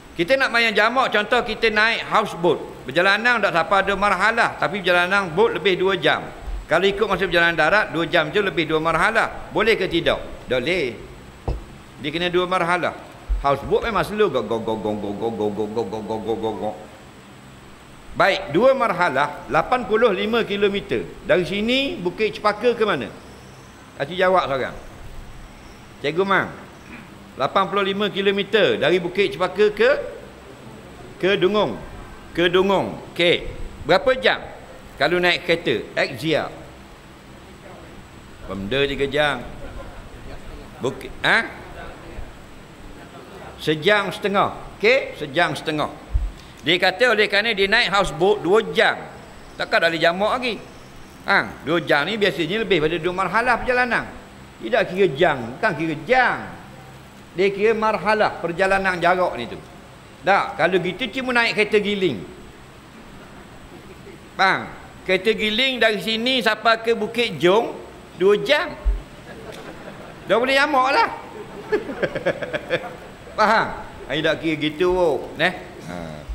Kita nak main jamak, contoh kita naik houseboat. Perjalanan tak sampai ada marhalah, tapi perjalanan boat lebih 2 jam. Kalau ikut masa perjalanan darat 2 jam je lebih 2 marhalah. Boleh ke tidak? Tak boleh. Dia kena 2 marhalah. Houseboat memang slow. Baik, 2 marhalah 85 km. Dari sini Bukit Cepaka ke mana? Kasih jawab seorang. Cikgu Mang. 85 km dari Bukit Cepaka ke Dungong. Ke Dungong. Okey. Berapa jam kalau naik kereta Exia? Benda 3 jam. Bukit sejam setengah. Okey, sejam setengah. Dia kata oleh kerana dia naik houseboat 2 jam. Takkan ada jamak lagi. 2 jam ni biasanya lebih pada 2 marhalah perjalanan. Tidak kira jam, bukan kira jam. Dia kira marhalah perjalanan jarak ni tu. Tak, kalau gitu cuma naik kereta giling. Faham? Kereta giling dari sini sampai ke Bukit Jong 2 jam. Dah boleh jamak lah. Faham? Tak kira gitu.